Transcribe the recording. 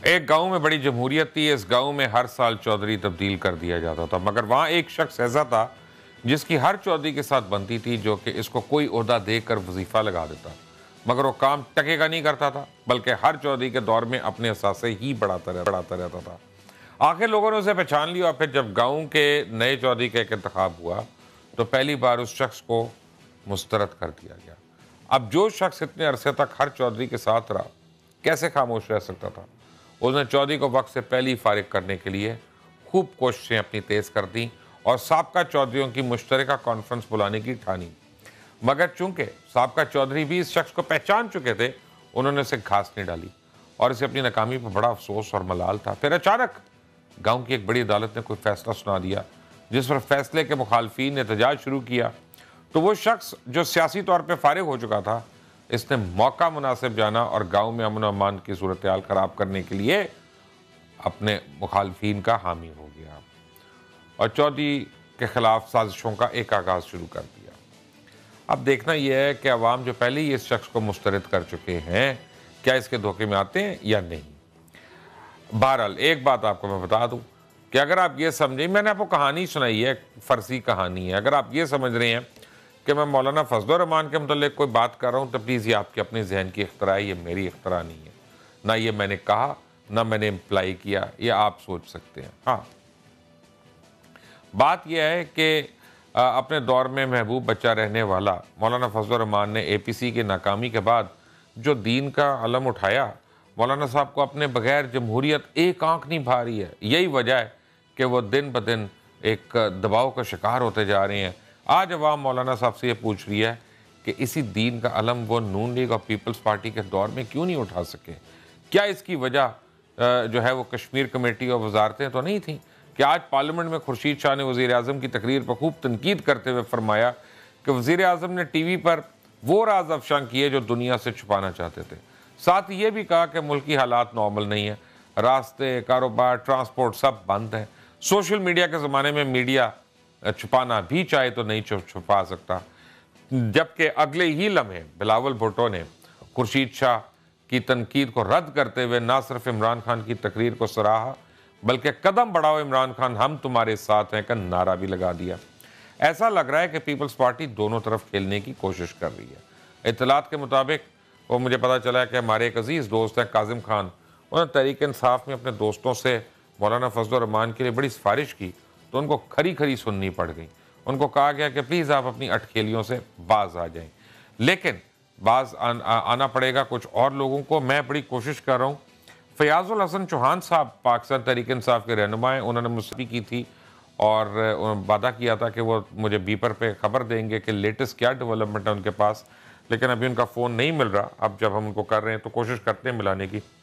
एक गांव में बड़ी जमहूरियत थी। इस गांव में हर साल चौधरी तब्दील कर दिया जाता था, मगर वहां एक शख्स ऐसा था जिसकी हर चौधरी के साथ बनती थी, जो कि इसको कोई ओहदा देकर वजीफा लगा देता, मगर वो काम टकेगा नहीं करता था, बल्कि हर चौधरी के दौर में अपने असासे ही बढ़ाता रहता था। आखिर लोगों ने उसे पहचान लिया। फिर जब गाँव के नए चौधरी का एक इंतखाब हुआ तो पहली बार उस शख्स को मुस्तरद कर दिया गया। अब जो शख्स इतने अरसे तक हर चौधरी के साथ रहा, कैसे खामोश रह सकता था? उसने चौधरी को वक्त से पहले ही फारिग करने के लिए खूब कोशिशें अपनी तेज़ कर दी और साबका चौधरियों की मुश्तरका कॉन्फ्रेंस बुलाने की ठानी। मगर चूंकि साबका चौधरी भी इस शख्स को पहचान चुके थे, उन्होंने इसे घास नहीं डाली और इसे अपनी नाकामी पर बड़ा अफसोस और मलाल था। फिर अचानक गांव की एक बड़ी अदालत ने कोई फैसला सुना दिया, जिस पर फैसले के मुखालफीन ने एहतजाज शुरू किया। तो वो शख्स जो सियासी तौर पर फारिग हो चुका था, इसने मौका मुनासिब जाना और गांव में अमन अमान की सूरत हाल खराब करने के लिए अपने मुखालफीन का हामी हो गया और चौधरी के खिलाफ साजिशों का एक आगाज शुरू कर दिया। अब देखना यह है कि अवाम जो पहले ही इस शख्स को मुस्तरद कर चुके हैं, क्या इसके धोखे में आते हैं या नहीं। बहरहाल एक बात आपको मैं बता दूं कि अगर आप ये समझें, मैंने आपको कहानी सुनाई है, फर्जी कहानी है, अगर आप ये समझ रहे हैं कि मैं मौलाना फजलुर रहमान के मतलब कोई बात कर रहा हूँ, तो प्लीज़ ये आपके अपने जहन की इख्तरा है, ये मेरी इख्तरा नहीं है। ना ये मैंने कहा, ना मैंने इम्प्लाई किया, ये आप सोच सकते हैं। हाँ, बात यह है कि अपने दौर में महबूब बच्चा रहने वाला मौलाना फजलुर रहमान ने APC की नाकामी के बाद जो दीन का अलम उठाया, मौलाना साहब को अपने बगैर जमहूरियत एक आंख नहीं भा रही है। यही वजह है कि वो दिन ब दिन एक दबाव का शिकार होते जा रहे हैं। आज अवाम मौलाना साहब से ये पूछ रही है कि इसी दीन का अलम वो नून लीग और पीपल्स पार्टी के दौर में क्यों नहीं उठा सके। क्या इसकी वजह जो है वो कश्मीर कमेटी और वजारतें तो नहीं थी कि आज पार्लियामेंट में खुर्शीद शाह ने वज़ीर आज़म की तकरीर पर खूब तनकीद करते हुए फरमाया कि वज़ीर आज़म ने TV पर वो राज अफशा किए जो दुनिया से छुपाना चाहते थे। साथ ही ये भी कहा कि मुल्की हालात नॉर्मल नहीं है, रास्ते, कारोबार, ट्रांसपोर्ट सब बंद है। सोशल मीडिया के ज़माने में मीडिया छुपाना भी चाहे तो नहीं छुपा सकता। जबकि अगले ही लम्हे बिलावल भुट्टो ने खुर्शीद शाह की तनकीद को रद्द करते हुए ना सिर्फ इमरान खान की तकरीर को सराहा, बल्कि कदम बढ़ाओ इमरान खान, हम तुम्हारे साथ हैं का नारा भी लगा दिया। ऐसा लग रहा है कि पीपल्स पार्टी दोनों तरफ खेलने की कोशिश कर रही है। इत्तलात के मुताबिक वो मुझे पता चला है कि हमारे एक अजीज़ दोस्त हैं काजिम खान, उन्होंने तहरीक इंसाफ में अपने दोस्तों से मौलाना फजलुर रहमान के लिए बड़ी सिफारिश की, तो उनको खरी खरी सुननी पड़ गई। उनको कहा गया कि प्लीज़ आप अपनी अटखेलियों से बाज आ जाएं, लेकिन बाज आना पड़ेगा कुछ और लोगों को। मैं बड़ी कोशिश कर रहा हूँ। फयाजुल हसन चौहान साहब पाकिस्तान तहरीक इंसाफ के रहनुमा हैं, उन्होंने मुझसे की थी और वादा किया था कि वो मुझे बीपर पे खबर देंगे कि लेटेस्ट क्या डेवलपमेंट है उनके पास, लेकिन अभी उनका फ़ोन नहीं मिल रहा। अब जब हम उनको कर रहे हैं तो कोशिश करते हैं मिलाने की।